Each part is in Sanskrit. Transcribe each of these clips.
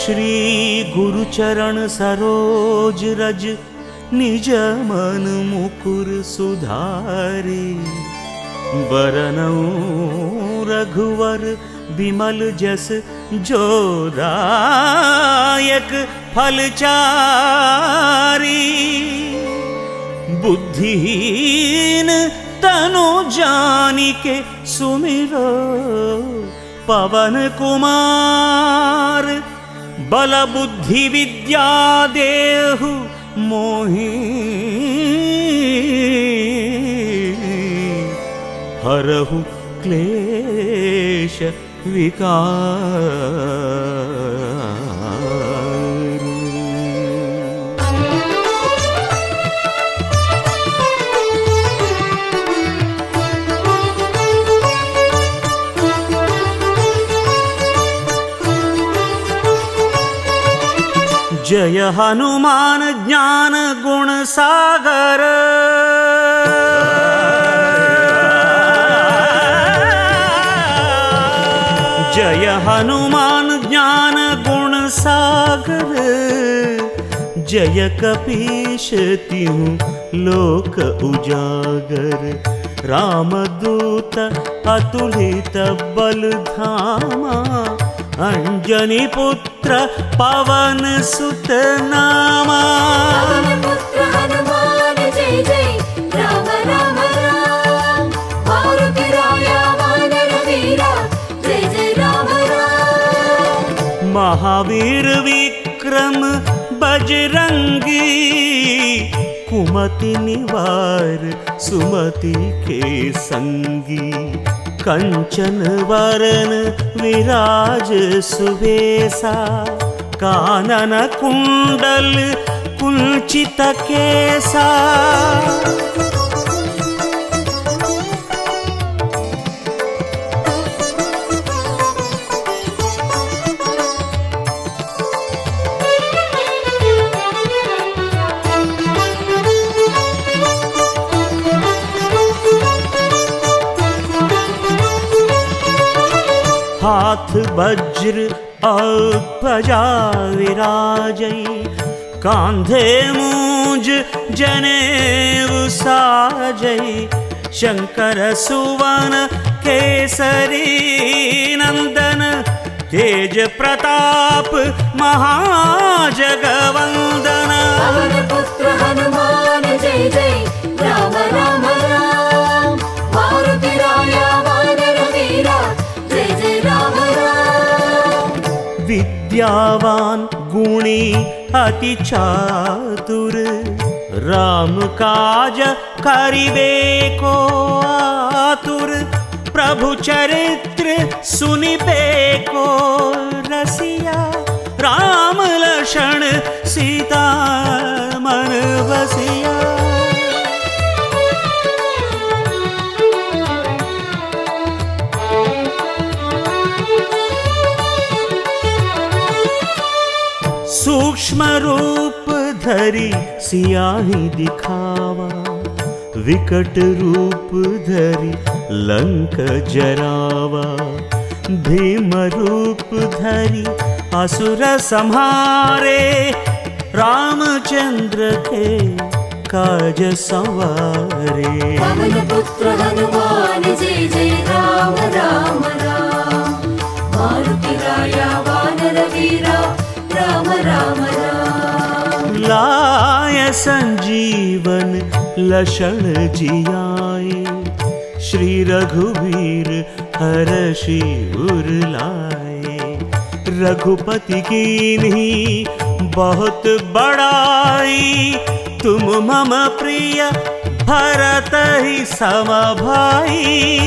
श्री गुरुचरण सरोज रज निज मन मुकुर सुधारे। बरनऊ रघुवर विमल जस जो दायक फलचारी। बुद्धिहीन तनु जानिके सुमिरो पवन कुमार। बल बुद्धि विद्या देहु मोहि हरहु क्लेश विकार। जय हनुमान ज्ञान गुण सागर। जय हनुमान ज्ञान गुण सागर। जय कपीश तिहु लोक उजागर। रामदूत अतुलित बल धामा। अंजनी पुत्र पवन सुत नामा। पवन पुत्र हनुमान जय जय राम राम राम। मारुति राया वानर वीरा जय जय राम राम। महावीर विक्रम बजरंगी। कुमति निवार सुमति के संगी। कंचन वरन विराज सुबेसा। कानन कुंडल कुंचित केसा। हाथ वज्र और ध्वजा विराजई। कांधे मूंज जनेऊ साजई। शंकर सुवन केसरी नंदन। तेज प्रताप महाजगवंदन। पवन पुत्र हनुमान जय जय राम राम राम। मारुति राया वानर वीरा जय जय राम राम। विद्यावान गुणी अति चातुर। राम काज करिबे को आतुर। प्रभु चरित्र सुनिबे को रसिया। राम लक्षण सीता मन बसिया। सूक्ष्म रूप धरि सियाहि दिखावा। विकट रूप धरि लंक जरावा। भीम रूप धरि असुर संहारे। रामचंद्र के काज संवारे। पवन पुत्र हनुमान जय जय राम राम राम। मारुति राया वानर वीरा राम राम राम। लाय संजीवन लक्षण जियाए। श्री रघुवीर हरषि उर लाए। रघुपति कीन्ही बहुत बड़ाई। तुम मम प्रिय भरत ही सम भाई।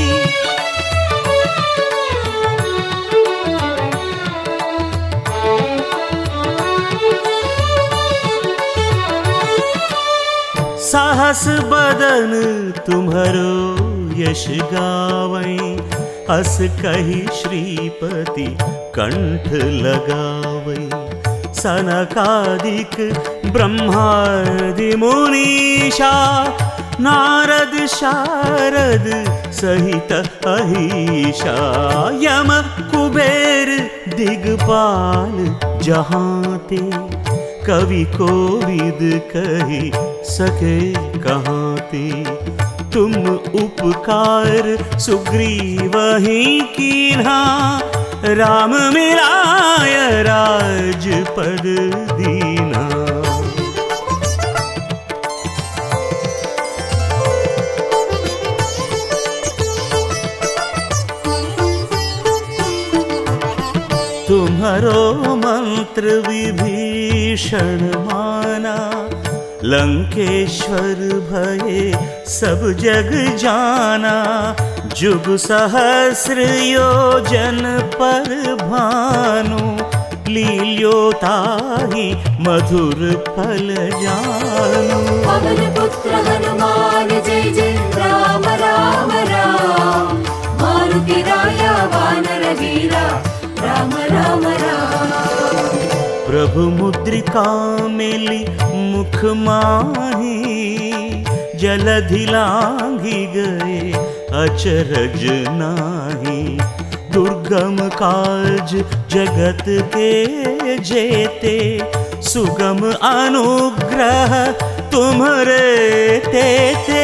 साहस बदन तुम्हारो यश गावै। अस कही श्रीपति कंठ लगावै। सनकादिक ब्रह्मादि मुनीषा नारद शारद सहित अहिषा यम कुबेर दिगपाल जहाँ ते कवि कोविद कही सके कहाँ ते। तुम उपकार सुग्रीव ही कीन्हा राम मिलाय राजपद दीना। तुम्हारो मंत्र विभीषण माना लंकेश्वर भये सब जग जाना। जुग सहस्र योजन पर भानु लील्योताहि मधुर फल जानु। पवन पुत्र हनुमान जय जय राम राम राम। मारुति राया वानर वीरा राम राम राम। प्रभु मुद्रिका मिली मुख माही जलधि लांघी गए अचरज नाही। दुर्गम काज जगत के जेते सुगम अनुग्रह तुम्हरे तेते।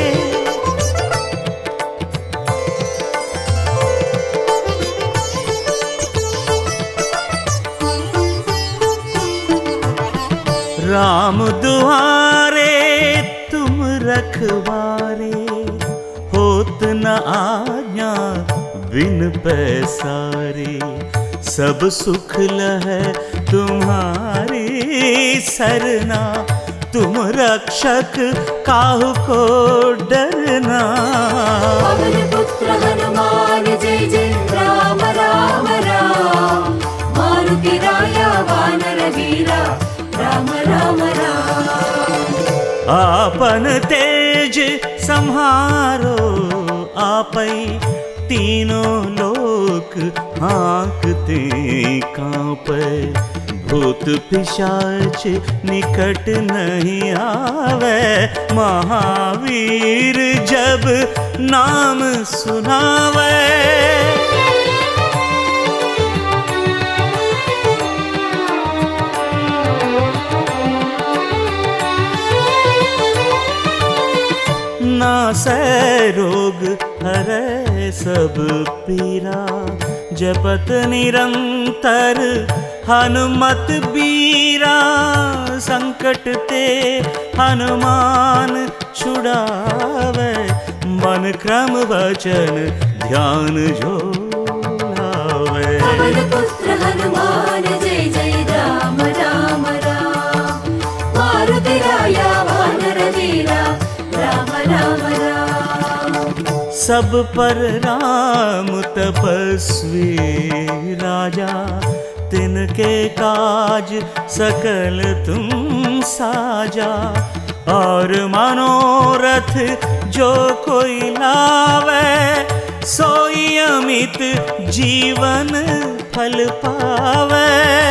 राम दुआरे तुम रखवारे होत न आज्ञा बिन पैसारे। सब सुख लहै तुम्हारी सरना तुम रक्षक काहू को डरना। पवन पुत्र हनुमान जय जय राम राम राम। मारुति राया वानर वीरा राम राम राम। आपन तेज संहारो आपै तीनों लोक हाँकते कांपै। भूत पिशाच निकट नहीं आवे महावीर जब नाम सुनावे। नासै रोग हरै सब पीरा जपत निरंतर हनुमत बीरा। संकट ते हनुमान छुड़ावे मन क्रम वचन ध्यान जो लावे। पवन पुत्र हनुमान जय जय राम राम राम। मारुति राया वानर वीरा राम राम राम। सब पर राम तपस्वी राजा तिनके काज सकल तुम साजा। और मनोरथ जो कोई लावे सोई अमित जीवन फल पावे।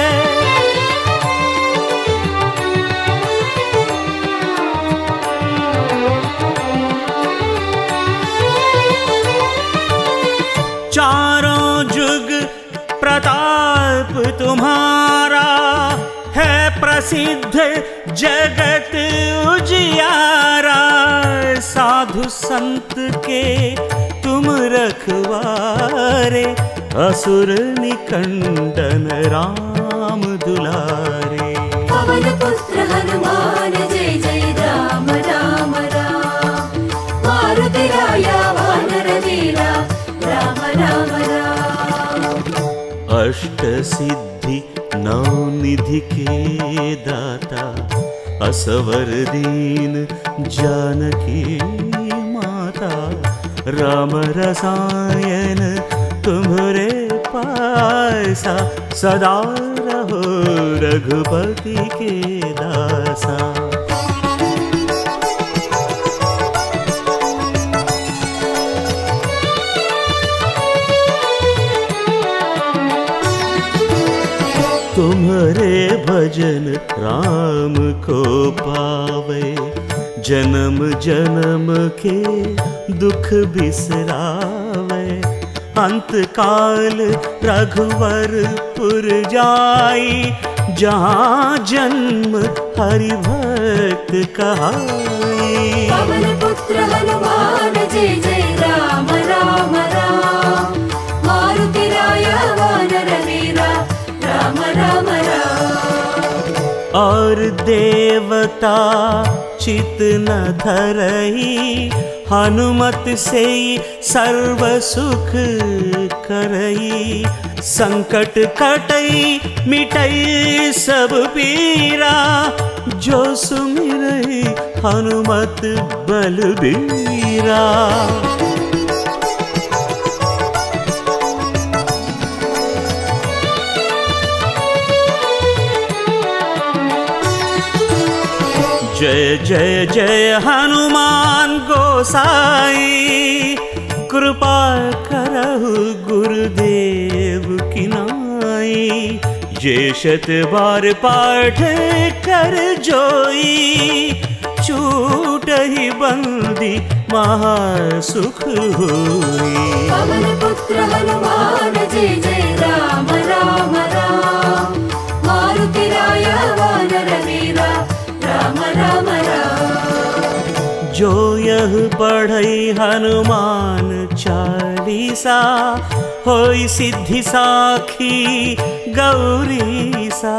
चारों जुग प्रताप तुम्हारा है प्रसिद्ध जगत उजियारा। साधु संत के तुम रखवारे असुर निकंदन राम दुलारे। पवन पुत्र हनुमान जय जय राम राम राम। मारुति राया वानर वीरा राम राम राम। अष्ट सिद्धि नौ निधि के दाता असवर दीन जानकी माता। राम रसायन तुम्हरे पासा सदा रहो रघुपति के दासा। तुम्हारे भजन राम को पावे जन्म जन्म के दुख बिसरावे, अंत काल रघुवरपुर जाई, जहाँ जन्म हरि भक्त कहाई। पवन पुत्र हनुमान जय जय राम राम राम, मारुति राया वानर वीरा राम राम राम। और देवता चित न धरई, हनुमत से सर्व सुख करई। संकट कटई मिटई सब पीरा, जो सुमिरई हनुमत बलबीरा। जय जय जय हनुमान गोसाई, कृपा करहु गुरुदेव की नाई। ये शत बार पाठ कर जोई, छूटहि बंदी महासुख होई। पवन पुत्र हनुमान जय जय राम राम राम, मारुति राया वानर वीरा राम राम राम। जो यह पढ़ई हनुमान चालीसा, होई सिद्धि साखी गौरीसा।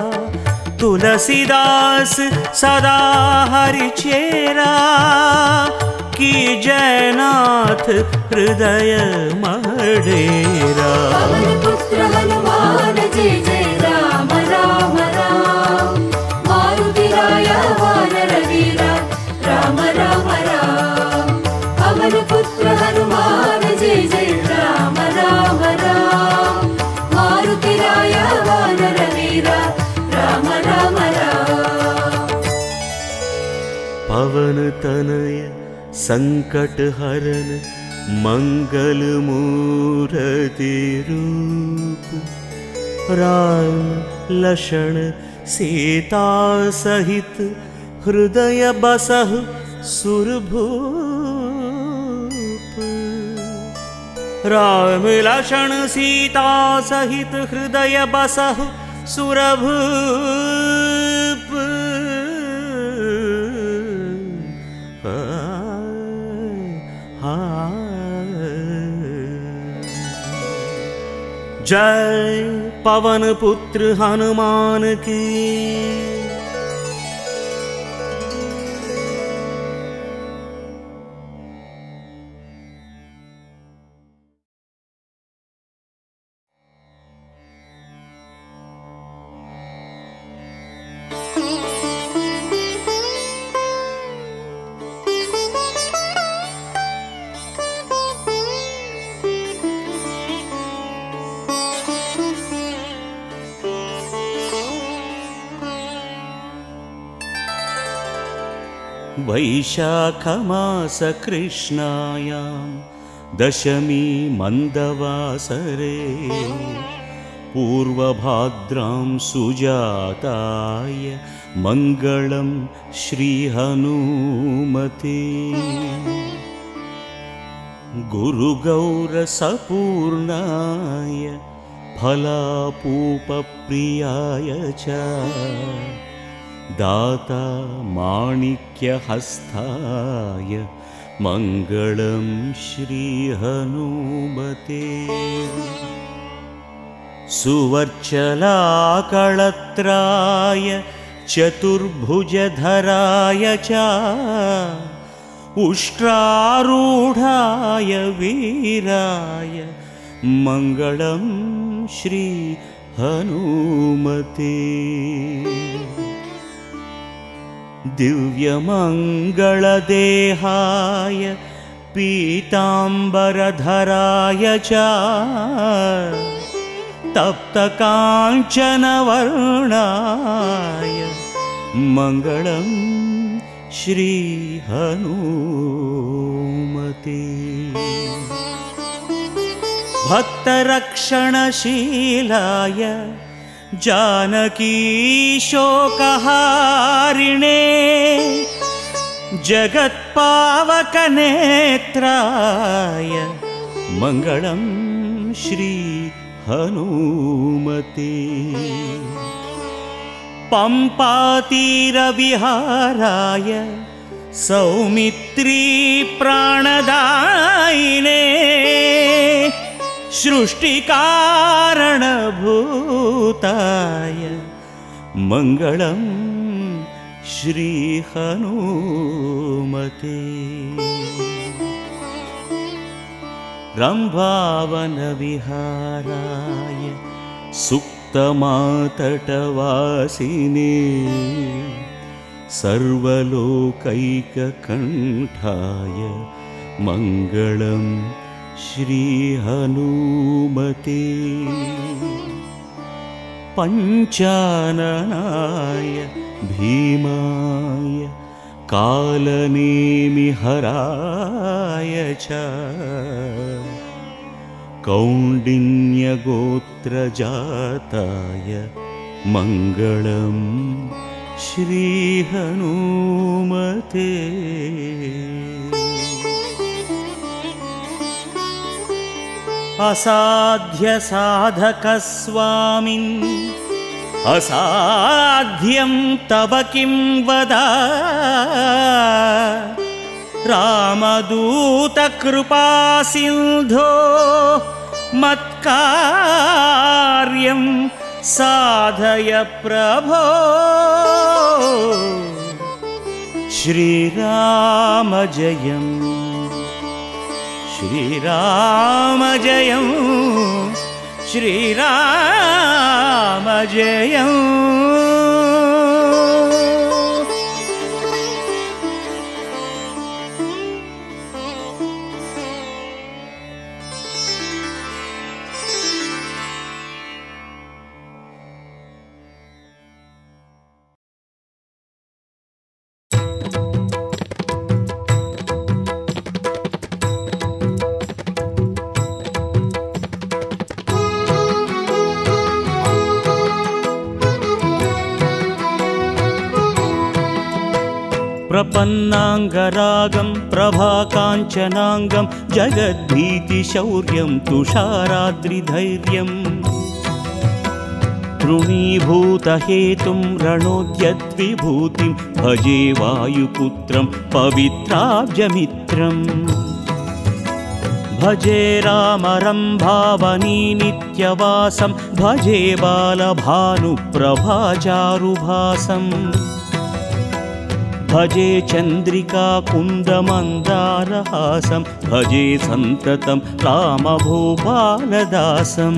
तुलसीदास सदा हरि चेरा, की जयनाथ हृदय महडेरा। पवन पुत्र हनुमान जय जय राम राम राम, मारुति राया वानर वीरा राम राम राम। पवन पुत्र हनुमान जय जय राम राम राम, मारुति राया वानर वीरा राम राम राम। पवन तनय संकट हरन, मंगल मूर्ति रूप। राम लक्ष्मण सीता सहित, हृदय बसहु सुरभूप। राम लक्ष्मण सीता सहित, हृदय बसहु सुरभूप। जय पवन पुत्र हनुमान की। वैशाखमास कृष्णायां दशमी मन्दवासरे, पूर्वभाद्रां सुजाताय मङ्गलं श्रीहनुमते। गुरुगौरसपूर्णाय फलापूपप्रियाय च, दाता माणिक्यहस्ताय मङ्गलं श्रीहनुमते। सुवर्चलाकळत्राय चतुर्भुजधराय च, उष्ट्रारूढाय वीराय मङ्गलं श्रीहनुमते। दिव्यमङ्गलदेहाय पीताम्बरधराय च, तप्तकाञ्चनवर्णाय मङ्गलं श्रीहनुमते। भक्तरक्षणशीलाय जानकी शोकहारिणे, जगत्पावकनेत्राय मङ्गलं श्री हनुमते पम्पातीरविहाराय सौमित्री प्राणदायिने सृष्टिकारणभूताय मङ्गलं श्री हनुमते रम्भावनविहाराय सुप्तमातटवासिने सर्वलोकैककण्ठाय मङ्गलं श्री हनुमते पञ्चाननाय भीमाय कालनेमिहराय च कौण्डिन्यगोत्रजाताय मङ्गलं श्री हनुमते असाध्यसाधकस्वामिन् असाध्यं तव किं वद रामदूतकृपासिन्धो मत्कार्यं साधय प्रभो श्रीराम जयं श्रीराम जयं श्रीराम जयं प्रपन्नाङ्गरागं प्रभाकाञ्चनाङ्गं जगद्भीतिशौर्यं तुषाराद्रिधैर्यं तृणीभूतहेतुं रणोद्यद्विभूतिं भजे वायुपुत्रं पवित्राब्जमित्रम् भजे रामरम्भावनी नित्यवासं भजे बालभानुप्रभाचारुभासम् भजे चन्द्रिका कुन्दमन्दारहासं भजे सन्ततं रामभूपालदासम्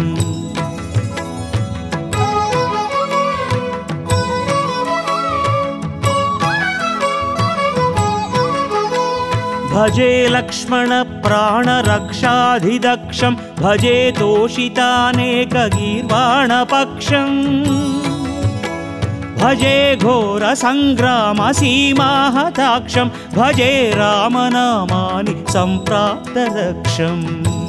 भजे लक्ष्मणप्राणरक्षाधिदक्षं भजे तोषितानेकगीर्वाणपक्षम् भजे घोरसङ्ग्रामसीमाहताक्षं भजे रामनामानि सम्प्राप्तलक्ष्यम्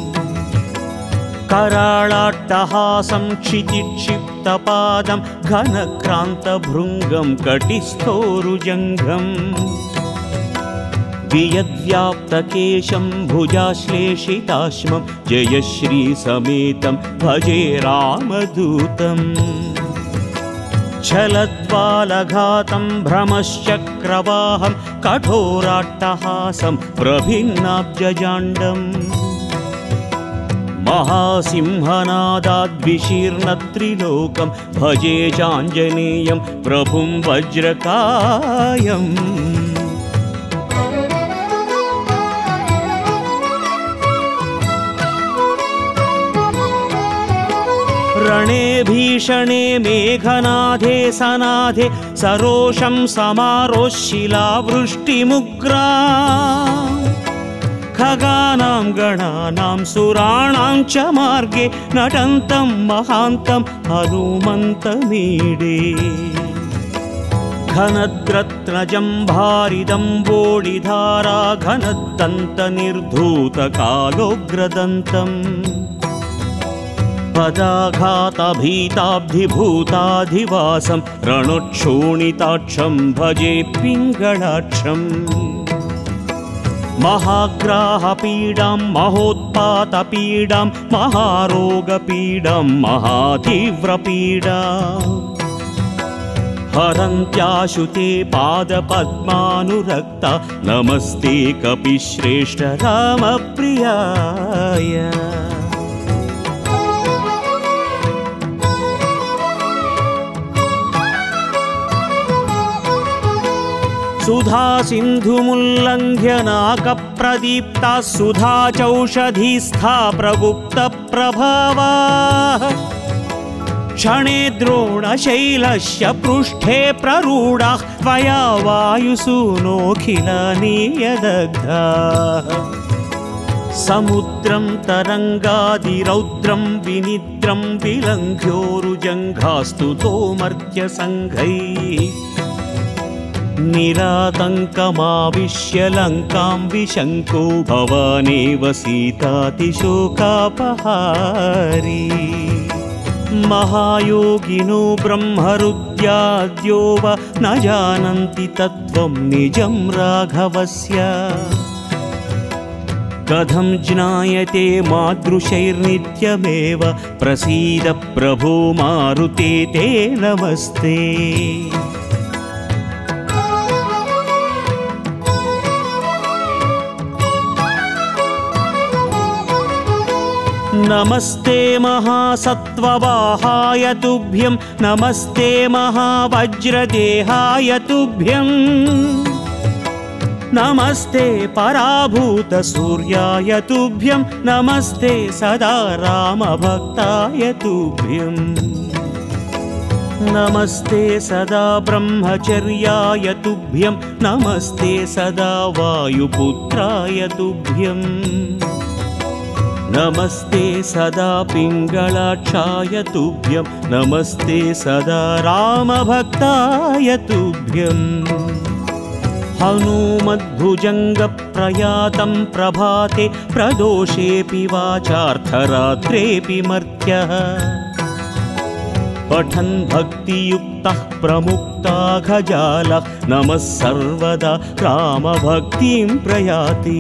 कराळाट्टहासं क्षितिक्षिप्तपादं घनक्रान्तभृङ्गं कटिस्थोरुजङ्घम् वियद्व्याप्तकेशं भुजाश्लेषिताश्मं जयश्रीसमेतं भजे रामदूतम् छलद्वालघातं भ्रमश्चक्रवाहं कठोराट्टहासं प्रभिन्नाब्जजाण्डम् महासिंहनादाद्विशीर्णत्रिलोकं भजे चाञ्जनेयं प्रभुं वज्रकायम् रणे भीषणे मेघनाथे सनाथे सरोषं समारोशिलावृष्टिमुग्रा खगानां गणानां सुराणां च मार्गे नटन्तं महान्तं हनुमन्तमीडे घनद्रत्नजं भारिदम्बोडिधारा घनदन्तनिर्धूतकालोग्रदन्तम् पदाघातभीताब्धिभूताधिवासं रणोच्छोणिताक्षं भजे पिङ्गळाक्षम् महाग्राहपीडां महोत्पातपीडां महारोगपीडां महातीव्रपीडां हरन्त्याशु ते पादपद्मानुरक्ता नमस्ते कपिश्रेष्ठ रामप्रियाय सुधा सिन्धुमुल्लङ्घ्य नाकप्रदीप्ता सुधा चौषधीस्था प्रगुप्तप्रभावाः क्षणे द्रोणशैलस्य पृष्ठे प्ररूढाः त्वया वायुसूनोऽखिलानीयदग्धाः समुद्रं तरङ्गादिरौद्रं विनिद्रं विलङ्घ्योरुजङ्घास्तुतो मर्त्यसङ्घैः निरातङ्कमाविश्य लङ्कां विशङ्को भवानेव सीतातिशोकापहारी महायोगिनो ब्रह्मरुद्याद्यो वा न जानन्ति तत्त्वं निजं राघवस्य कथं ज्ञायते मादृशैर्नित्यमेव प्रसीद प्रभो मारुते ते नमस्ते नमस्ते महासत्त्ववाहाय तुभ्यं नमस्ते महावज्रदेहाय तुभ्यं नमस्ते पराभूतसूर्याय तुभ्यं नमस्ते सदा रामभक्ताय तुभ्यं नमस्ते सदा ब्रह्मचर्याय तुभ्यं नमस्ते सदा वायुपुत्राय तुभ्यं नमस्ते सदा पिङ्गळाक्षाय तुभ्यं नमस्ते सदा रामभक्ताय तुभ्यं हनुमद्भुजङ्गप्रयातं प्रभाते प्रदोषेऽपि वाचार्थरात्रेऽपि मर्त्यः पठन् भक्तियुक्तः प्रमुक्ताघजालः नमः सर्वदा रामभक्तिं प्रयाति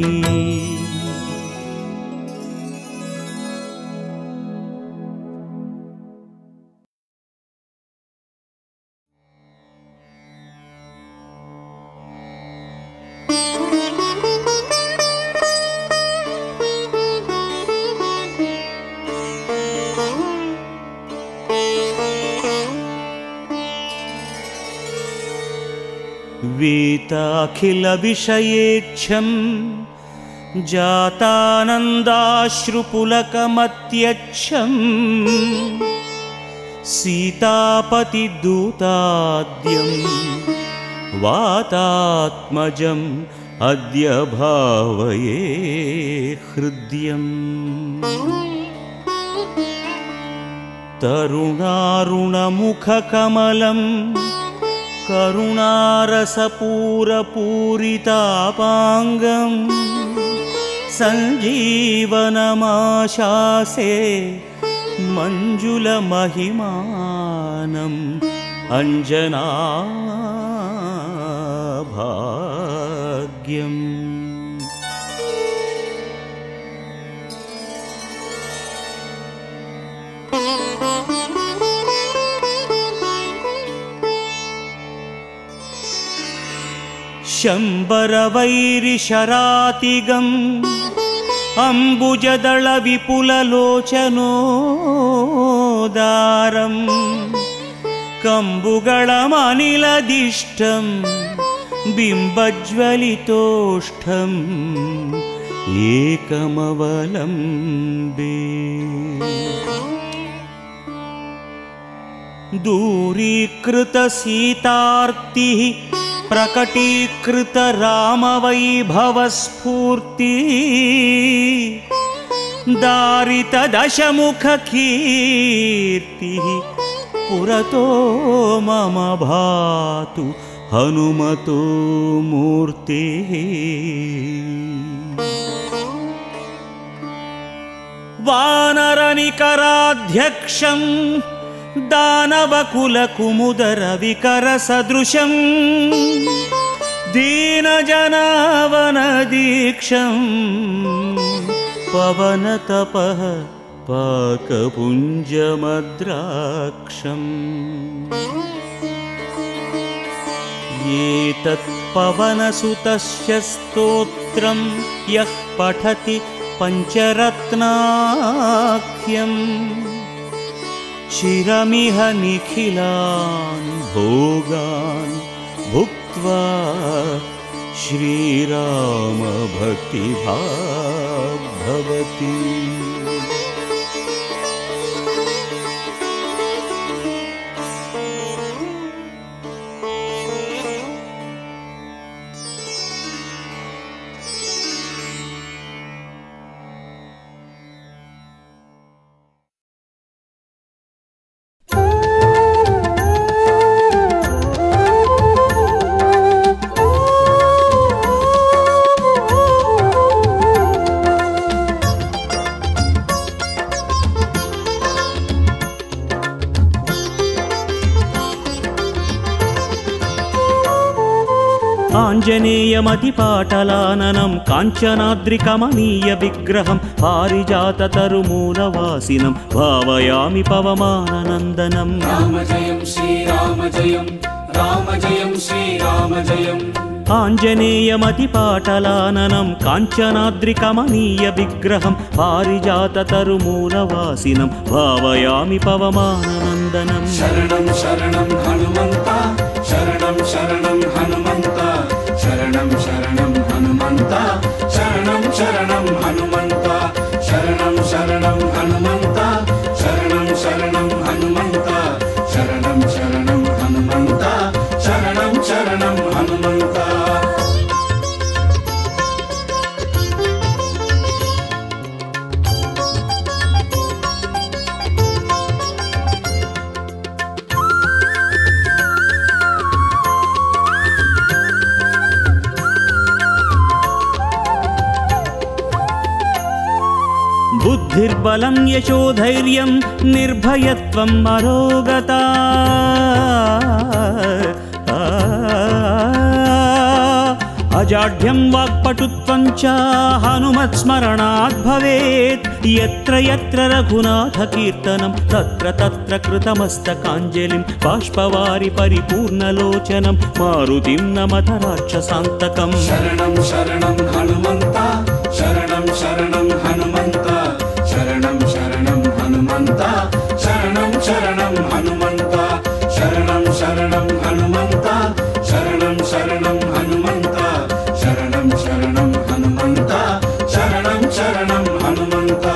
वीताखिलविषयेच्छं जातानन्दाश्रुपुलकमत्यच्छं सीतापतिदूताद्यं वातात्मजम् अद्य भावये हृद्यम् तरुणारुणमुखकमलं करुणारसपूरपूरितापाङ्गं सञ्जीवनमाशासे मञ्जुलमहिमानम् अञ्जनाभाग्यम् शम्बरवैरिशरातिगम् अम्बुजदलविपुललोचनोदारम् कम्बुगळमनिलदिष्टं बिम्बज्वलितोष्ठम् एकमवलम्बे दूरीकृतसीतार्तिः प्रकटीकृत रामवैभवस्फूर्ति दारितदशमुखकीर्तिः पुरतो मम भातु हनुमतो मूर्तिः వానరనికరాధ్యక్షం దానవకులకుముదరవికరసదృశం దీనజనావనదీక్షం పవనతపః పాకపుంజమద్రాక్షం ఏతత్ పవనసుతస్య స్తోత్రం యః పఠతి పంచరత్నాఖ్యం చిరమిహ నిఖిలాన్ భోగాన్ భుక్త్వా శ్రీరామ భక్తిభాగ్ భవతి. ఆంజనేయమతిపాటలాననం కాంచనాద్రికమనీయ విగ్రహం పారిజాతతరుమూలవాసినం భావయామి పవమాననందనం. రామ జయం శ్రీరామ జయం రామ జయం శ్రీరామ జయం. ఆంజనేయమతిపాటలాననం కాంచనాద్రికమనీయ విగ్రహం పారిజాతతరుమూలవాసినం భావయామి పవమాననందనం. శరణం శరణం హనుమంత శరణం శరణం హనుమంత శరణం శరణం హనుమంత శరణం శరణం హనుమంత శరణం శరణం హనుమంత శరణం శరణం హనుమంత శరణం శరణం హనుమంత శరణం శరణం హనుమంత. బుద్ధిర్బలం యశోధైర్యం నిర్భయత్వం అరోగతా అజాఢ్యం వాక్పటుత్వం చ హనుమత్స్మరణాత్ భవేత్. యత్ర యత్ర రఘునాథ కీర్తనం తత్ర తత్ర కృతమస్తకాంజలిం బాష్పవారి పరిపూర్ణలోచనం మారుతిం నమత రాక్షసాంతకం. శరణం శరణం హనుమంత శరణం శరణం హనుమంత శరణం శరణం హనుమంత శరణం శరణం హనుమంత శరణం శరణం హనుమంత శరణం శరణం హనుమంత శరణం శరణం హనుమంత శరణం శరణం హనుమంత.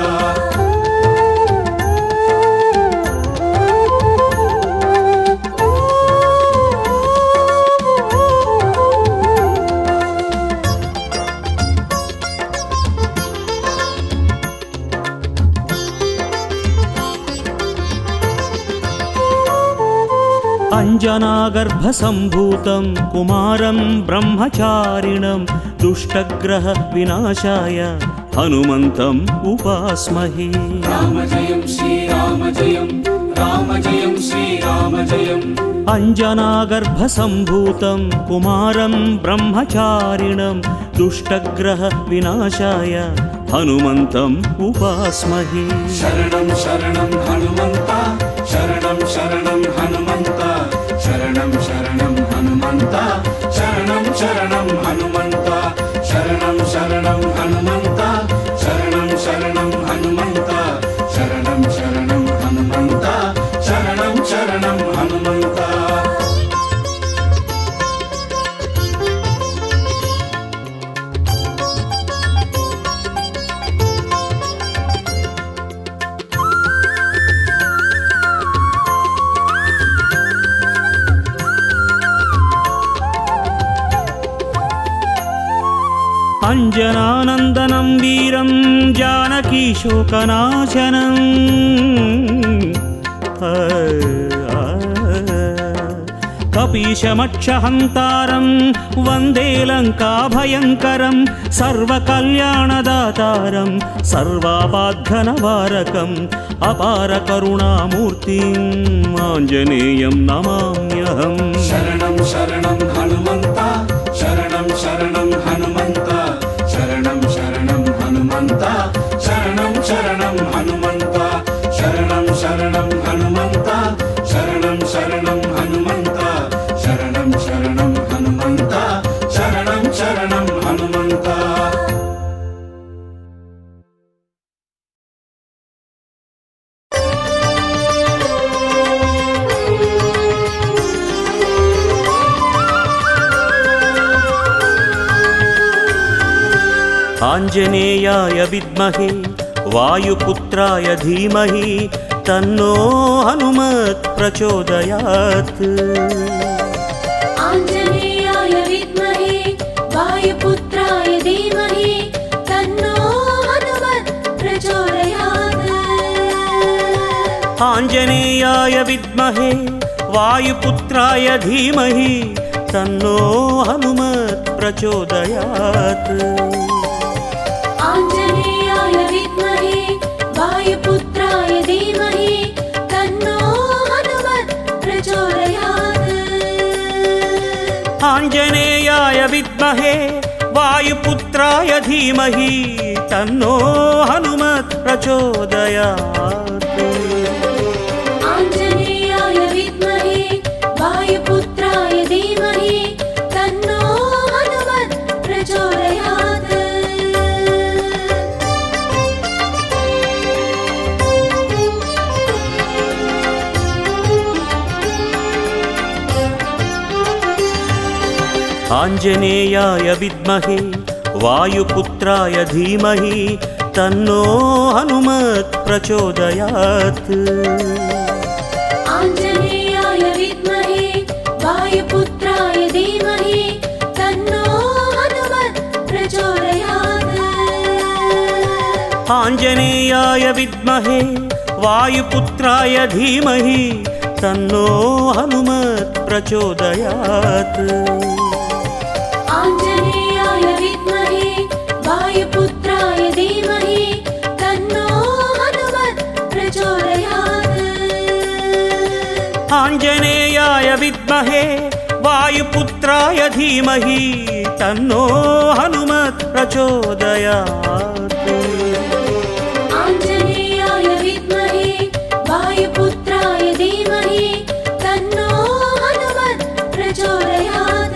అంజనాగర్భసంభూతం కుమారం బ్రహ్మచారిణం దుష్టగ్రహ వినాశాయ హనుమంతం ఉపాస్మహే. రామ జయం శ్రీరామ జయం రామ జయం శ్రీరామ జయం. అంజనాగర్భసంభూతం కుమారం బ్రహ్మచారిణం దుష్టగ్రహ వినాశాయ హనుమంతం ఉపాస్మహే. శరణం శరణం హనుమంత శరణం శరణం హనుమంత శరణం శరణం హనుమంత శరణం శరణం హనుమంత శరణం శరణం హనుమంత శరణం శరణం హనుమంత శరణం శరణం హనుమంత శరణం శరణం హనుమంత. అంజనానందనం వీరం జానకీ శోకనాశనం कपीशमक्षहन्तारं वन्दे लङ्काभयङ्करं सर्वकल्याणदातारं सर्वापाद्धनवारकम् अपारकरुणामूर्तिम् आञ्जनेयं नमाम्यहम्। शरणं शरणं हनुमन्ता शरणं शरणं हनुमन्ता शरणं शरणं हनुमन्ता शरणं शरणं हनुमन्ता शरणं शरणं हनुमन्ता शरणं शरणं हनुमन्ता शरणं शरणं हनुमन्ता शरणं शरणं हनुमन्ता। आञ्जनेयाय विद्महे वायुपुत्राय धीमहि तन्नो हनुमत् प्रचोदयात्। आञ्जनेयाय विद्महे वायुपुत्राय धीमहि तन्नो हनुमत् प्रचोदयात्। आञ्जनेयाय विद्महे वायुपुत्राय धीमहि तन्नो हनुमत् प्रचोदयात्। आञ्जनेयाय विद्महे वायुपुत्राय धीमहि तन्नो हनुमत् प्रचोदयात्। आञ्जनेयाय विद्महे वायुपुत्राय धीमहि तन्नो हनुमत् प्रचोदयात्। आञ्जनेयाय विद्महे वायुपुत्राय धीमहि तन्नो हनुमत् प्रचोदयात्। आञ्जनेयाय विद्महे वायुपुत्राय धीमहि तन्नो हनुमत् प्रचोदयात्। आञ्जनेयाय विद्महे वायुपुत्राय धीमहि तन्नो हनुमत् प्रचोदयात्। आञ्जनेयाय विद्महे वायुपुत्राय धीमहि तन्नो हनुमत् प्रचोदयात्। आञ्जनेयाय विद्महे वायुपुत्राय धीमहि तन्नो हनुमत् प्रचोदयात्। आञ्जनेयाय विद्महे वायुपुत्राय धीमहि तन्नो हनुमत् प्रचोदयात्। आञ्जनेयाय विद्महे वायुपुत्राय धीमहि तन्नो हनुमत् प्रचोदयात्।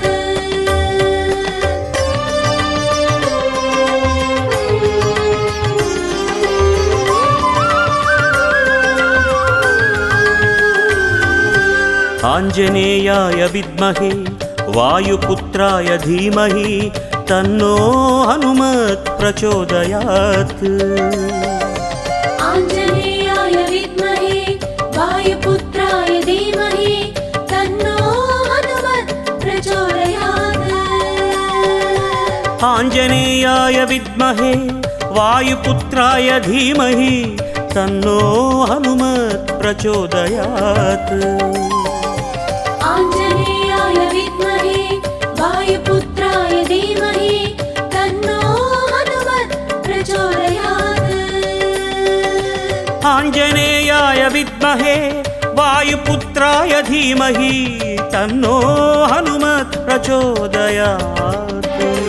आञ्जनेयाय विद्महे वायुपुत्राय धीमहि तन्नो हनुमत् प्रचोदयात्। आञ्जनेयाय विद्महे वायुपुत्राय धीमहि तन्नो हनुमत् प्रचोदयात्। आञ्जनेयाय विद्महे वायुपुत्राय धीमहि तन्नो हनुमत् प्रचोदयात्। आञ्जनेयाय विद्महे वायुपुत्राय धीमहि तन्नो हनुमत् प्रचोदयात्। आञ्जनेयाय विद्महे वायुपुत्राय धीमहि तन्नो हनुमत् प्रचोदयात्।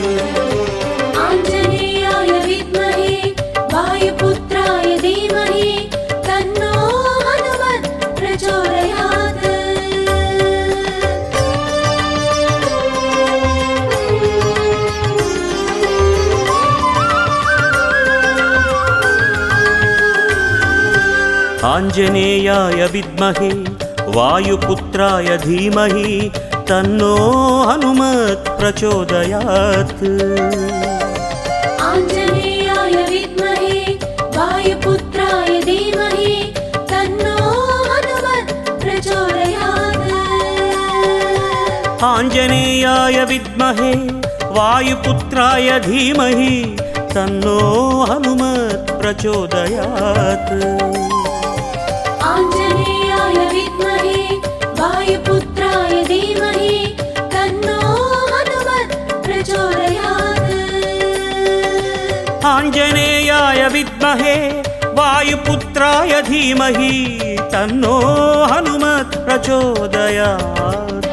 आञ्जनेयाय विद्महे वायुपुत्राय धीमहि तन्नो हनुमत् प्रचोदयात्। आञ्जनेयाय विद्महे वायुपुत्राय धीमहि तन्नो हनुमत् प्रचोदयात्। आञ्जनेयाय विद्महे वायुपुत्राय धीमहि तन्नो हनुमत् प्रचोदयात्। आञ्जनेयाय विद्महे वायुपुत्राय धीमहि तन्नो हनुमत् प्रचोदयात्। आञ्जनेयाय विद्महे वायुपुत्राय धीमहि विद्महे वायुपुत्राय धीमहि तन्नो हनुमत् प्रचोदयात्।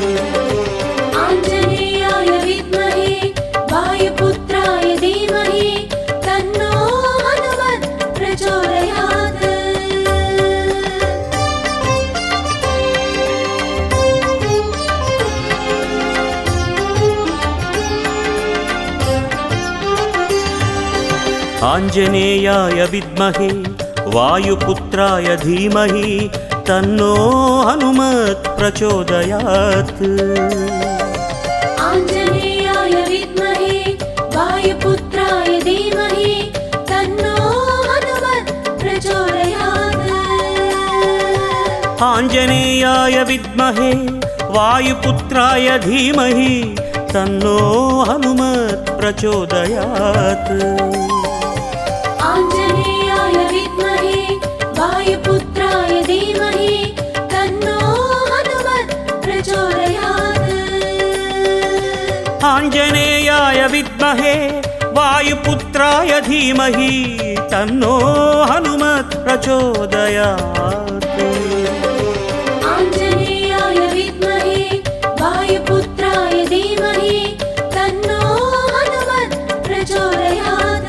आञ्जनेयाय विद्महे वायुपुत्राय धीमहि तन्नो हनुमत् प्रचोदयात्। आञ्जनेयाय विद्महे वायुपुत्राय धीमहि तन्नो हनुमत् प्रचोदयात्। आञ्जनेयाय विद्महे वायुपुत्राय धीमहि तन्नो हनुमत् प्रचोदयात्। आञ्जनेयाय विद्महे वायुपुत्राय धीमहि तन्नो हनुमत् प्रचोदयात्। आञ्जनेयाय विद्महे वायुपुत्राय धीमहि तन्नो हनुमत् प्रचोदयात्। आञ्जनेयाय विद्महे वायुपुत्राय धीमहि तन्नो हनुमत् प्रचोदयात्। आञ्जनेयाय विद्महे वायुपुत्राय धीमहि तन्नो हनुमत् प्रचोदयात्।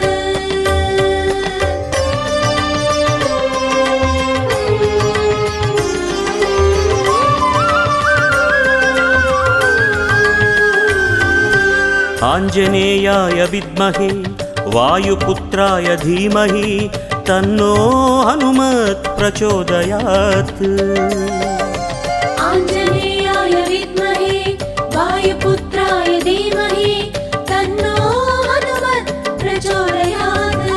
आञ्जनेयाय विद्महे वायुपुत्राय धीमहि तन्नो हनुमत् प्रचोदयात्। आञ्जनेयाय विद्महे वायुपुत्राय धीमहि तन्नो हनुमत् प्रचोदयात्।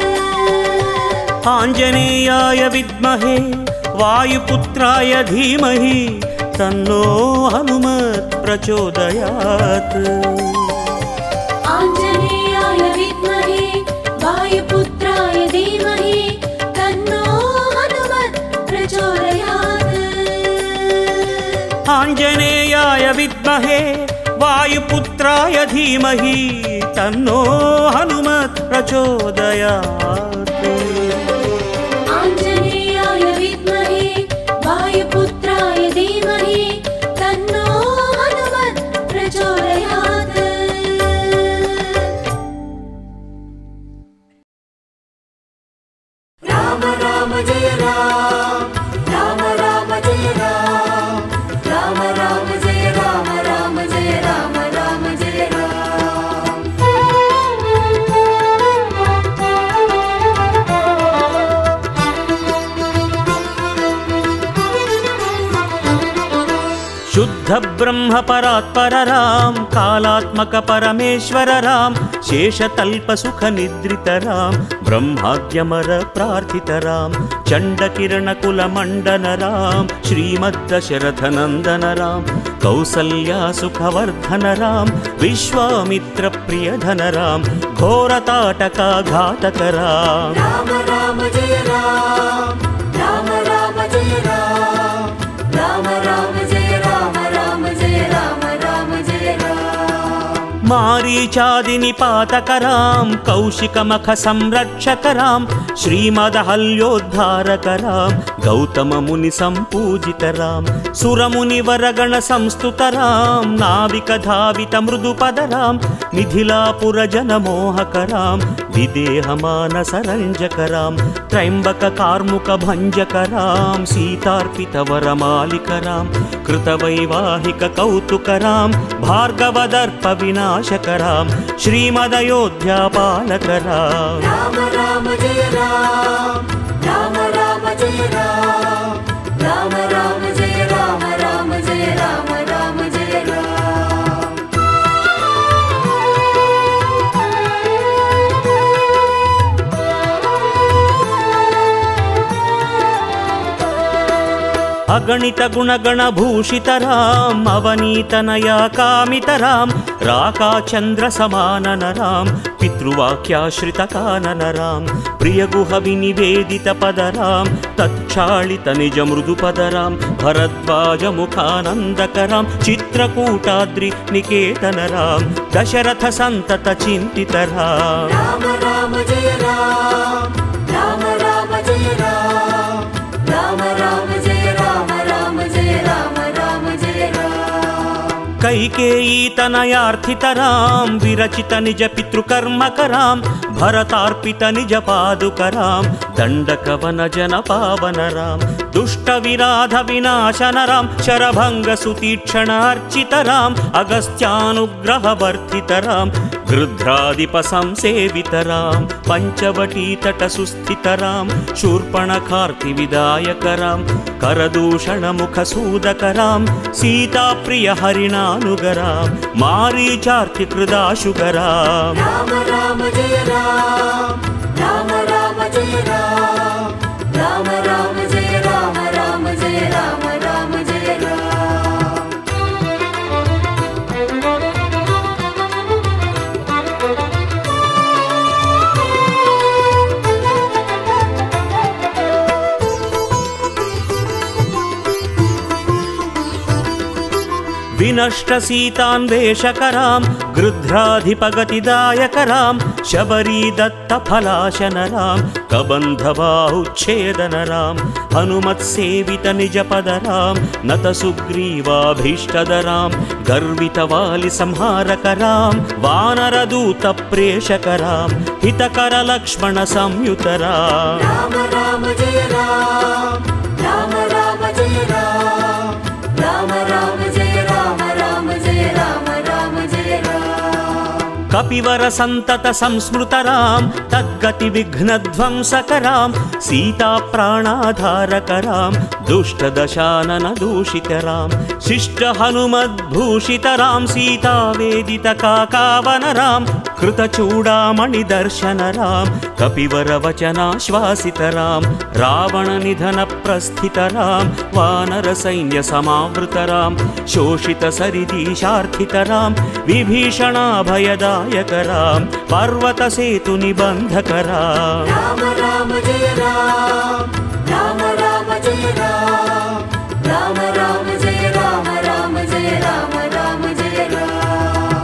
आञ्जनेयाय विद्महे वायुपुत्राय धीमहि तन्नो हनुमत् प्रचोदयात्। आञ्जनेयाय विद्महे वायुपुत्राय धीमहि तन्नो हनुमत् प्रचोदयात्। आञ्जनेयाय विद्महे वायुपुत्राय धीमहि तन्नो हनुमत् प्रचोदयात्। आञ्जनेयाय विद्महे वायुपुत्राय धीमहि तन्नो हनुमत् प्रचोदयात्। राम राम जय राम, राम राम जय राम, राम राम जय राम, राम जय राम, राम जय राम। शुद्ध ब्रह्म परात्पर राम कालात्मक परमेश्वर राम शेषतल्प सुख निद्रित राम ब्रह्माद्यमर प्रार्थित राम चंड किरण कुल मंडन राम श्रीमद्दशरथ नंदन राम कौसल्या सुखवर्धन राम विश्वामित्र प्रियधन राम घोरताटका घातक राम। राम राम जय राम, राम राम जय राम, राम राम जय राम, राम जय राम, राम जय राम। मारीचादि निपातक राम कौशिक मख संरक्षक राम श्रीमदहल्योद्धारक राम गौतम मुनि संपूजित राम सुरमुनि वरगण संस्तुत राम नाविक धावित मृदुपद राम मिथिलापुर जन मोहक राम विदेह मानस रंजक राम त्रैंबक कार्मुक भंजक राम सीतार्पित वरमालिक राम कृतवैवाहिक कौतुक राम भार्गवदर्प विनाशक राम श्रीमदयोध्या पालक राम। राम राम जय राम, राम राम जय राम, राम राम जय राम, राम जय राम, राम जय राम। अगणित गुणगण भूषित राम अवनीतनया कामित राम राका चंद्र समानन राम पितृ पितृवाक्याश्रितकाननरां प्रियगुहविनिवेदितपदरां तच्छालितनिजमृदुपदरां भरद्वाजमुखानन्दकरां चित्रकूटाद्रिनिकेतनरां दशरथसन्ततचिन्तितरां राम राम जय राम राम राम जय राम राम राम जय राम राम जय राम राम जय राम कैकेयीतनयार्थितरां विरचित निज पितृकर्मकरां भरतार्पित निज पादुकरां दण्डकवनजन पावनरां दुष्टविराध विनाशनरां शरभङ्गसुतीक्षणार्चितरां अगस्त्यानुग्रहवर्धितरां गृध्रादिपसंसेवितरां पञ्चवटीतटसुस्थितरां शूर्पणखार्तिविदायकरां करदूषणमुखसूदकरां सीताप्रियहरिणानुगरां मारीचार्तिकृदाशुकरां राम राम जय राम राम राम जय राम राम राम जय राम राम जय राम राम जय राम विनष्टसीतान्वेषकरां गृध्राधिपगतिदायकरां शबरीदत्तफलाशनरां कबन्धबाहुच्छेदनरां हनुमत्सेवितनिजपदरां नतसुग्रीवाभीष्टदरां गर्वितवालिसंहारकरां वानरदूतप्रेषकरां हितकरलक्ष्मणसंयुतरां राम राम जय राम राम राम जय राम राम राम जय राम राम जय राम राम जय राम कपिवर संतत संस्मृतरां तद्गति विघ्नध्वंसकरां सीता प्राणाधारकरां दुष्टदशानन दूषितरां शिष्ट हनुमद्भूषितरां सीता वेदित काकावनरां कृतचूडामणिदर्शनरां कपिवर वचनाश्वासितरां रावण निधन प्रस्थितरां वानर सैन्य समावृतरां शोषित सरिदीशार्थितरां विभीषणाभयदायकरां पर्वत सेतु निबंधकरां राम राम जय राम राम राम जय राम राम राम जय राम राम जय राम राम जय राम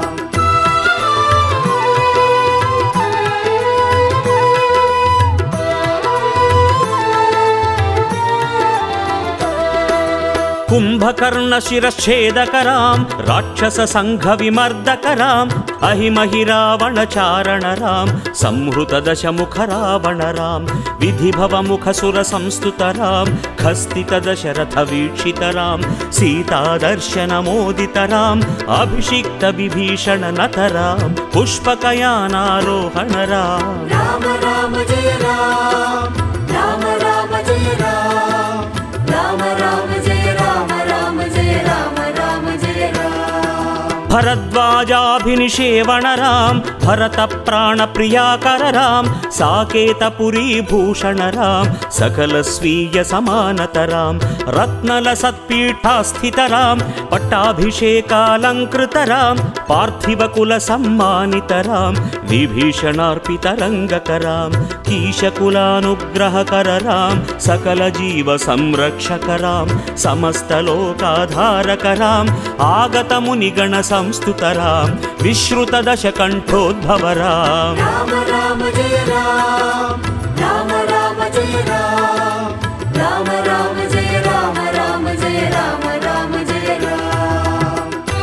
कुंभकर्ण शिरच्छेदकरां राक्षस संघ विमर्दकरां अहिमहि रावण चारणरां संहृत दशमुख रावणरां विधिभव मुख सुर संस्तुतरां खस्तित दशरथ वीक्षितरां सीता दर्शन मोदितरां अभिषिक्त विभीषण नतरां पुष्पकयानारोहणरां राम राम जय राम राम राम जय राम राम राम जय राम राम जय राम राम जय राम भरद्वाजाभिनिषेवणरां भरत प्राणप्रियाकररां साकेतपुरीभूषणरां सकल स्वीय समानतरां रत्नलसत्पीठास्थितरां पट्टाभिषेकालङ्कृतरां पार्थिवकुलसम्मानितरां विभीषणार्पितरङ्गकरां कीशकुलानुग्रहकररां सकल जीव संरक्षकरां समस्तलोकाधारकरां आगतमुनिगण संस्तुतरां विश्रुतदशकण्ठोद्भवरां राम राम जय राम राम राम जय राम राम राम जय राम राम जय राम राम जय राम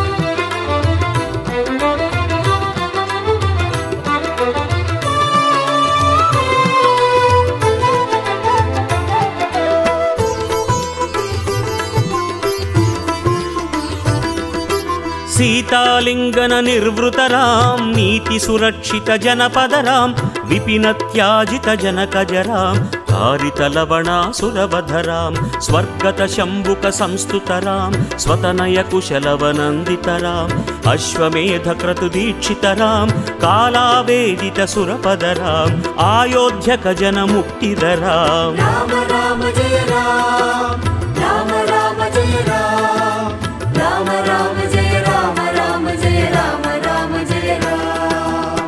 सीतालिंगन निर्वृतरां नीति सुरक्षित जनपदरां विपिन त्याजित जनकजरां कारित लवणासुरवधरां स्वर्गत शंभुक संस्तुतरां स्वतनय कुशलवनन्दितरां अश्वमेध क्रतुदीक्षितरां कालावेदित सुरपदरां आयोध्यक जन मुक्तिदरां राम राम जय राम राम राम जय राम राम राम जय राम राम जय राम राम जय राम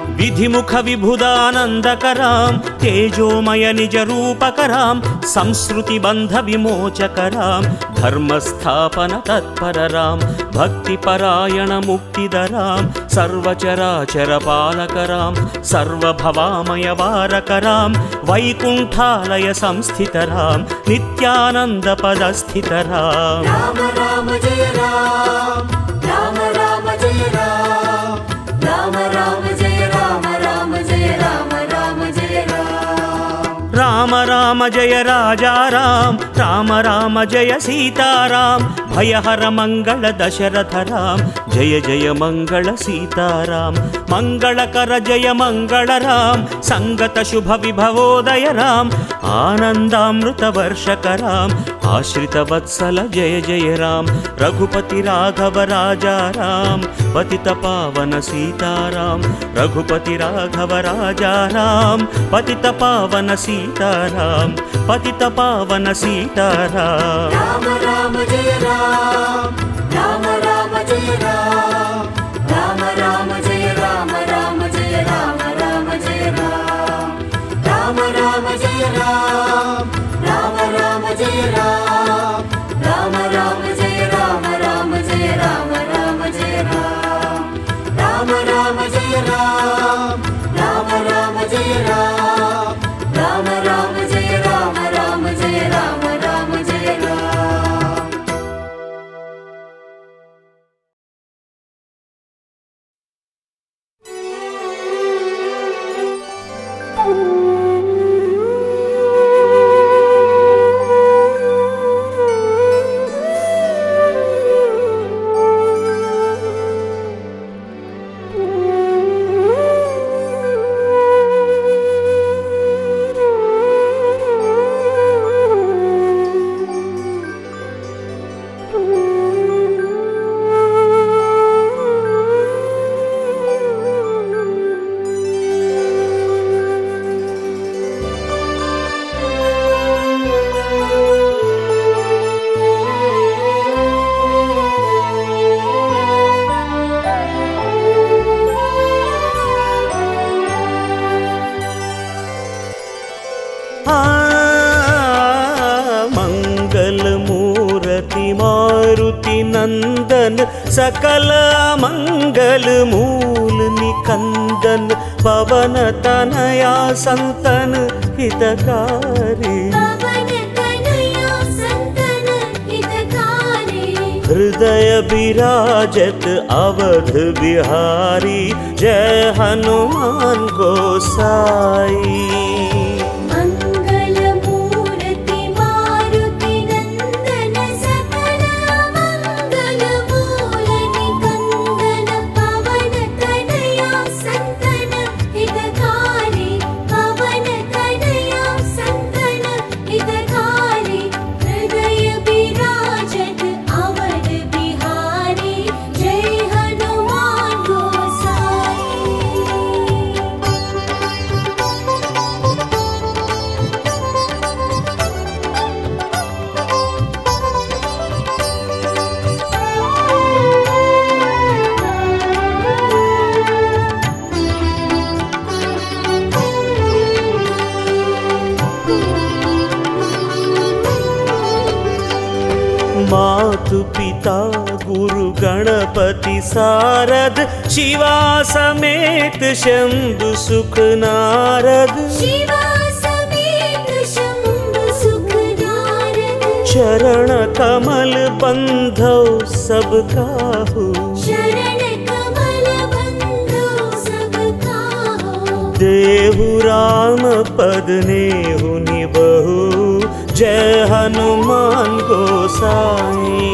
विधिमुख विभुदानन्दकरां तेजोमय निजरूपकरां संस्कृतिबन्ध विमोचकरां धर्मस्थापन तत्पररां भक्तिपरायण मुक्तिदरां सर्वचराचरपालकरां सर्वभवामयवारकरां वैकुण्ठालय संस्थितरां नित्यानन्दपदस्थितरां राम राम जय राम राम राम जय राम राम राम जय राम राम जय राम राम जय राम राम राम जय राजा राम राम राम जय सीताराम भयहर मंगल दशरथ राम जय जय मंगल सीताराम मंगलकर जय मंगल राम संगत शुभ विभवोदय राम आनंदामृत वर्षक राम आश्रित वत्सल जय जय राम रघुपति राघव राजा राम पतित पावन सीताराम रघुपति राघव राजा राम पतित पावन सीताराम पतित पावन सीताराम राम राम जय राम राम राम जय राम राम राम जय राम राम जय राम राम जय राम राम राम जय राम राम राम जय राम राम राम जय राम राम जय राम राम जय राम राम राम जय राम राम राम जय राम राम राम जय राम राम जय राम राम जय राम नंदन सकल मंगल मूल निकंदन पवन तनया संतन हितकारी हृदय विराजत अवध बिहारी जय हनुमान गोसाई मातु पिता गुरु गणपति सारद शिवा समेत शंभु सुख नारद चरण कमल बंधो सब काहू देहु राम पद नेहु निबहु जय हनुमान गोसाई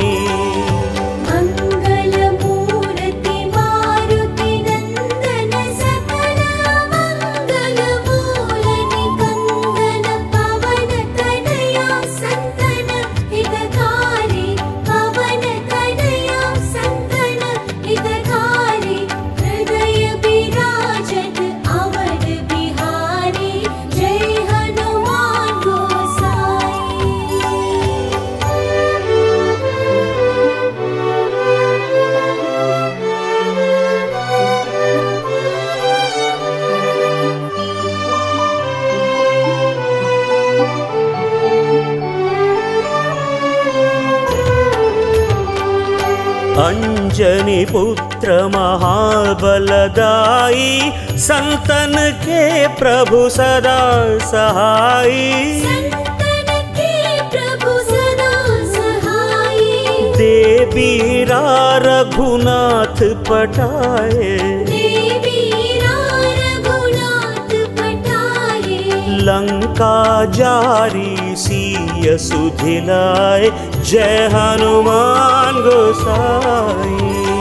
अंजनी पुत्र महाबलदाई, संतन के प्रभु सदा सहाई। संतन के प्रभु सदा सहाई। देवीरा रघुनाथ पटाए, देवीरा रघुनाथ पटाए। लंका जारी सिय सुधिलाए, जय हनुमान गोसाई।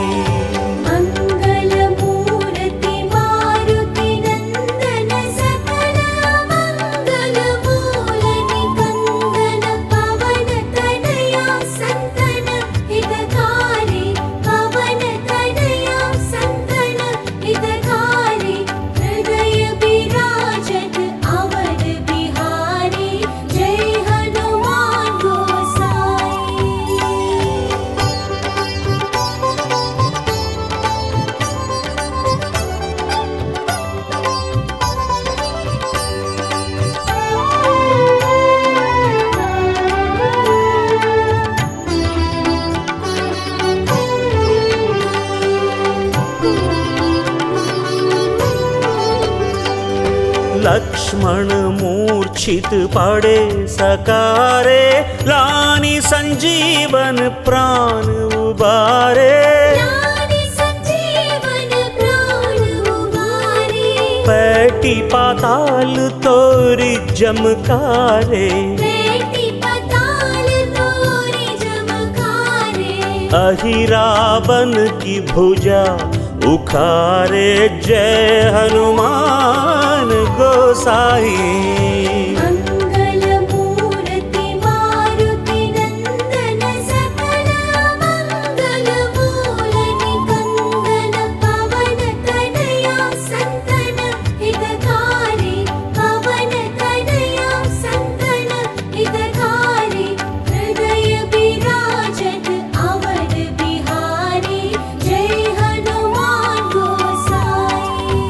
मंगल मूर्ति मारुति नंदन, सकल मंगल मूल निकंदन। पवन तनया संतन हितकारी, पवन तनया संतन हितकारी। हृदय विराजत अवर बिहारी, जय हनुमान गोसाई। लक्ष्मण मूर्छित पड़े सकारे, लानी संजीवन प्राण उबारे। लानी संजीवन प्राण उबारे। पैटी पाताल तोरी जमकारे, पैटी पाताल तोरी जमकारे। अहिरावन की भुजा उखारे, जय हनुमान गोसाई। मंगल मूर्ति मारुति नंदन, सकल मंगल मूल निकंदन। पवन तनया संतन हितकारी, पवन तनया संतन हितकारी। हृदय विराजत अवर बिहारी, जय हनुमान गोसाई।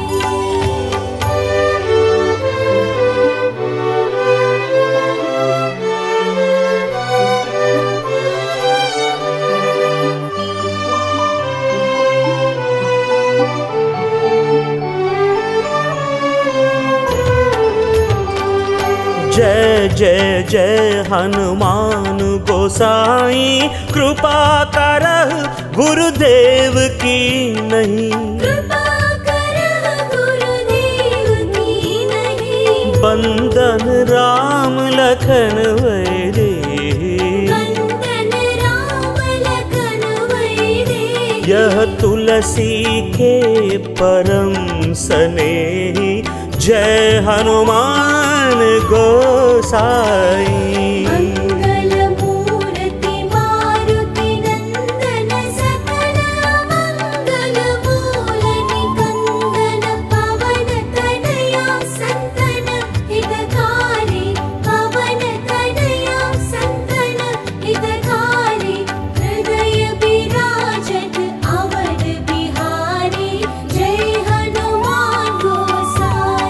जय जय जय हनुमान गोसाई, कृपा करह गुरुदेव की नहीं। कृपा करह गुरुदेव की नहीं। बंदन राम लखन वैरे, बंदन राम लखन वैरे। यह तुलसी के परम स्नेही, जय हनुमान गोसाई। मंगल मूर्ति मारुति नंदन, सकल मंगल मूल निकंदन। पवन तनया संतन हितकारी, पवन तनया संतन हितकारी। हृदय विराजत अवर बिहारी, जय हनुमान गोसाई।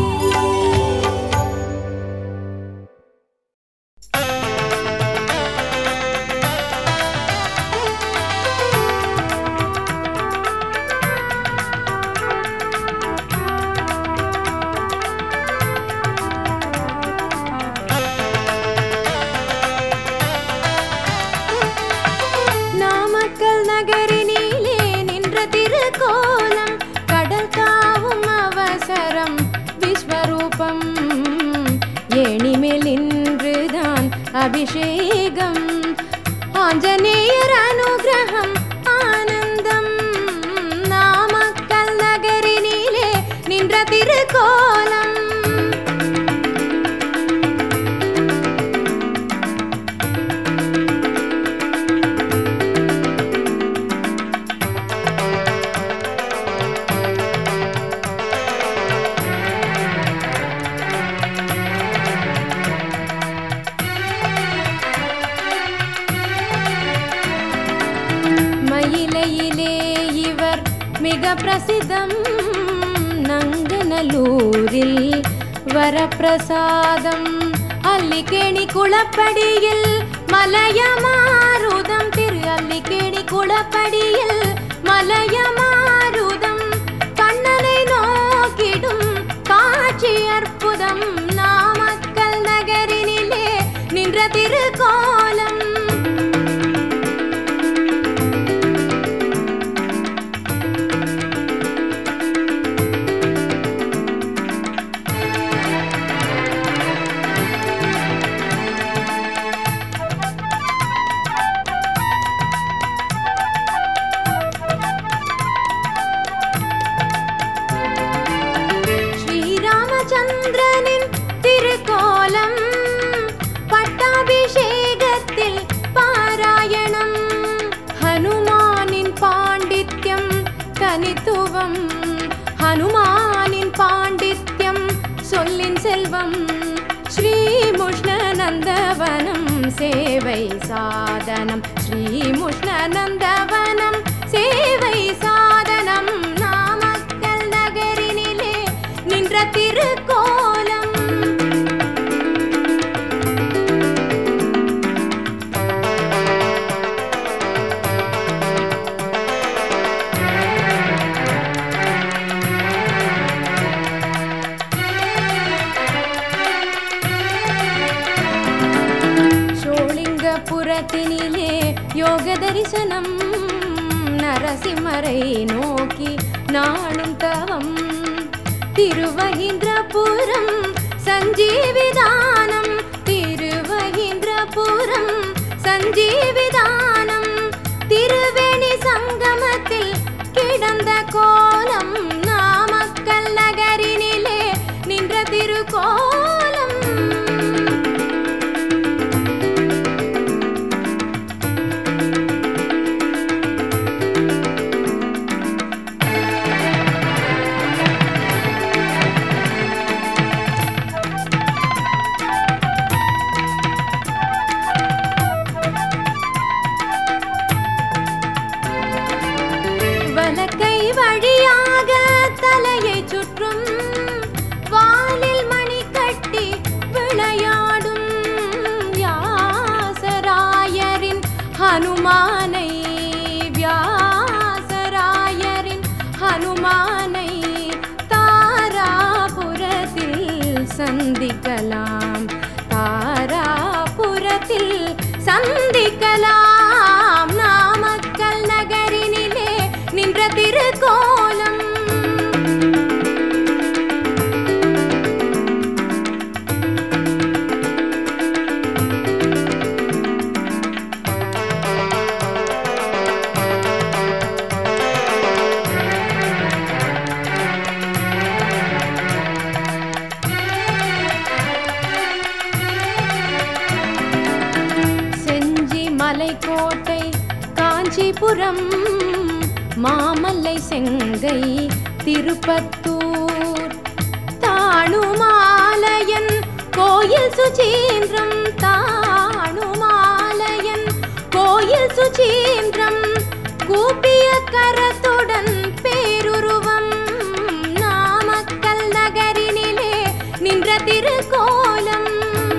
நாமக்கல் நகரினிலே நின்ற திருக்கோலம், கடல் தாவும் அவசரம் விஸ்வரூபம். ஏணிமேல் நின்றுதான் அபிஷேகம், ஆஞ்சநேயர் அனுகிரகம் ஆனந்தம். நாமக்கல் நகரினிலே நின்ற திருக்கோலம். மயிலையிலே இவர் மிக பிரசித்தம், நங்கநல்லூரில் வரப்பிரசாதம். அல்லிக்கேணி குளப்படியில் மலையமாருதம், திரு பள்ளிக்கேணி குளப்படியில் மலையமாருதம் கண்ணனை நோக்கிடும் காட்சி அற்புதம் நாமக்கல் நகரினிலே நின்ற திருக்கோலம். ஸ்ரீராமச்சந்திரனின் திருக்கோலம் பட்டாபிஷேகத்தில் பாராயணம் ஹனுமானின் பாண்டித்யம் தனித்துவம் ஹனுமானின் பாண்டித்யம் சொல்லின் செல்வம் ஸ்ரீமுஷ்ணநந்தவனம் சேவை சாதனம் ஸ்ரீமுஷ்ணநந்தவனம் சேவை சாதனம் நாமக்கல் நகரினிலே நின்ற திருக்கோலம். சோளிங்கபுரத்தினிலே யோக தரிசனம் நரசிம்மரை நோக்கி நாளும் தவம் திருவஹீந்திரபுரம் சஞ்சீவிதானம் திருவஹீந்திரபுரம் சஞ்சீவிதானம் திருவேணி சங்கமத்தில் கிடந்த கோலம் நாமக்கல் நகரினிலே நின்ற திருக்கோலம். வலக்கை வழியாக தலையை சுற்றும் வாலில் மணி கட்டி விளையாடும் வியாசராயரின் ஹனுமானை வியாசராயரின் ஹனுமானை தாராபுரத்தில் சந்திக்கலாம் தாராபுரத்தில் சந்திக்கலாம் நாமக்கல் நகரினிலே நின்ற திருக்கோலம். செஞ்சி மலைக்கோட்டை காஞ்சிபுரம் மாமல்லை செங்கை திருப்பத்தூர் தாணுமாலயன் கோயில் சுசீந்திரம் தாணுமாலயன் கோயில் சுசீந்திரம் கூப்பிய கரத்துடன் பேருருவம் நாமக்கல் நகரினிலே நின்ற திருக்கோலம்.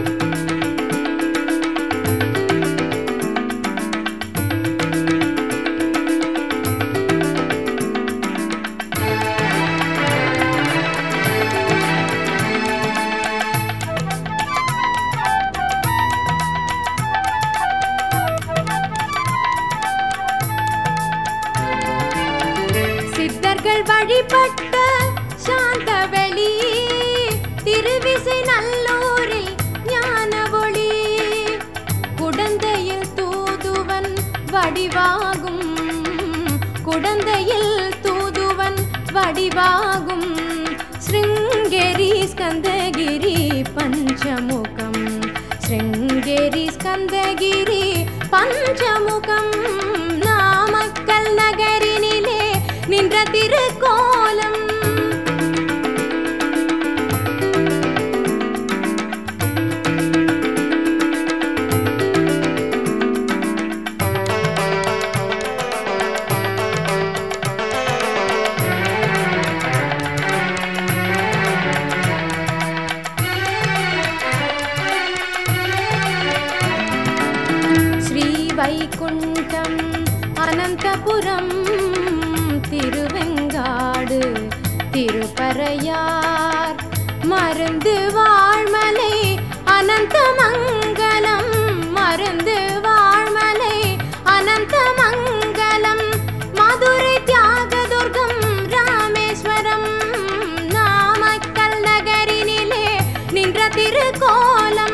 சித்தர்கள் வழிபட்ட சாந்தவெளி திருவிசை நல்லூரில் ஞான ஒளி குடந்தையில் தூதுவன் வடிவாகும் குடந்தையில் தூதுவன் வடிவாகும் ஸ்ருங்கேரி ஸ்கந்தகிரி பஞ்சமுகம் ஸ்ருங்கேரி ஸ்கந்தகிரி பஞ்சமுகம் நாமக்கல் நகரினிலே நின்ற திருக்கோலம். வைகுண்டம் அனந்தபுரம் திருவெங்காடு திருப்பறையார் மருந்து வாழ்மலை அனந்தமங்கலம் மருந்து வாழ்மலை அனந்தமங்கலம் மதுரை தியாகதுர்கம் ராமேஸ்வரம் நாமக்கல் நகரினிலே நின்ற திருக்கோலம்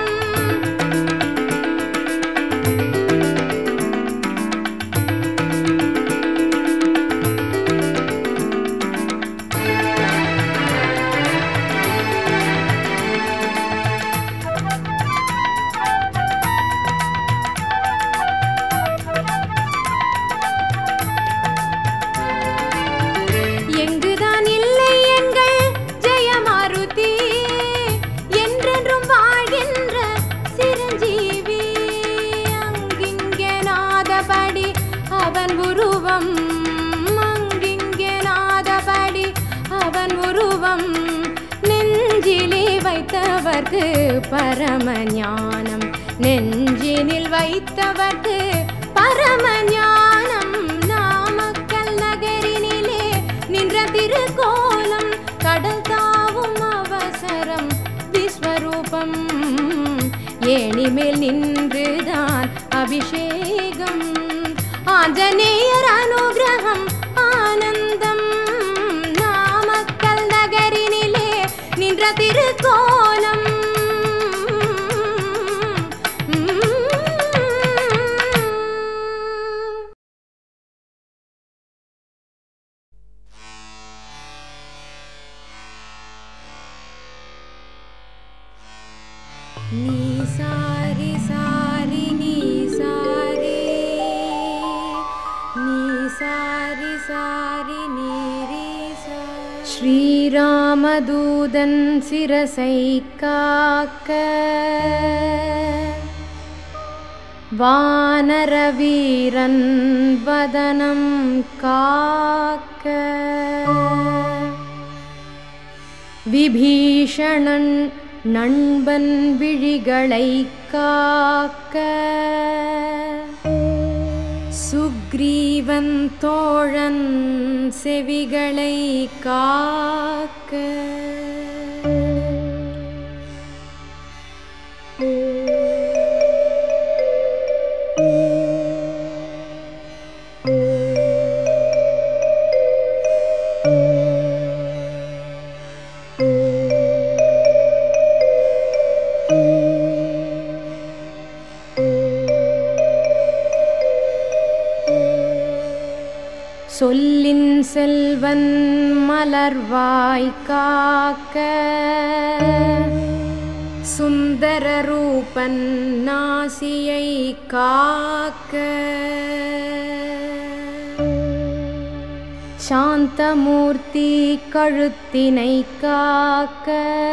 வைத்தவர்க்கு பரமஞானம் நெஞ்சினில் வைத்தவர்க்கு பரமஞானம் நாமக்கல் நகரினிலே நின்ற திருக்கோலம் கடல் தாவும் அவசரம் விஸ்வரூபம் ஏணிமேல் நின்றுதான் அபிஷேகம் ஆஞ்சநேயர் அனுகிரகம் ஆனந்தம் நாமக்கல் நகரினிலே நின்ற திருக்கோலம் நீ சாரி சாரி நீ சாரி நீ சாரி சாரி நீரி ஸ்ரீராமதூதன் சிரசை காக்க வானரவீரன் வதனம் காக்க விபீஷணன் நண்பன் விழிகளை காக்க சுக்ரீவன் தோழன் செவிகளை காக்க சொல்லின் செல்வன் மலர்வாய் காக்க சுந்தர ரூபன் நாசியை காக்க சாந்தமூர்த்தி கழுத்தினை காக்க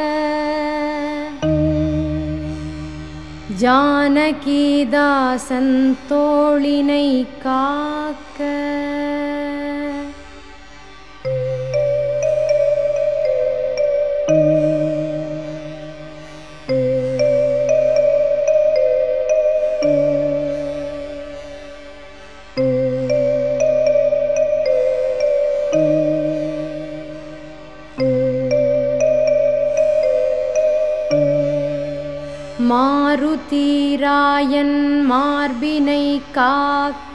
ஜானகிதாசன் தோளினை காக்க மாருதீராயன் மார்பினை காக்க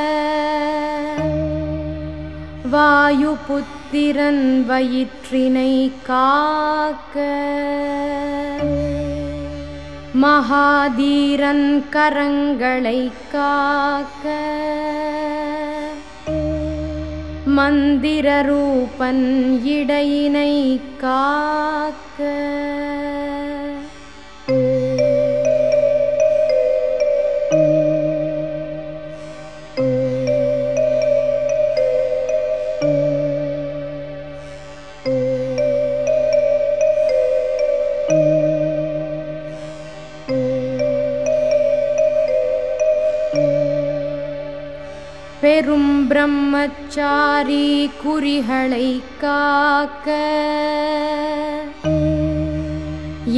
வாயுபுத்திரன் வயிற்றினை காக்க மகாதீரன் கரங்களை காக்க மந்திர ரூபன் இடையினை காக்க பெரும் பிரம்மச்சாரி குறிகளை காக்க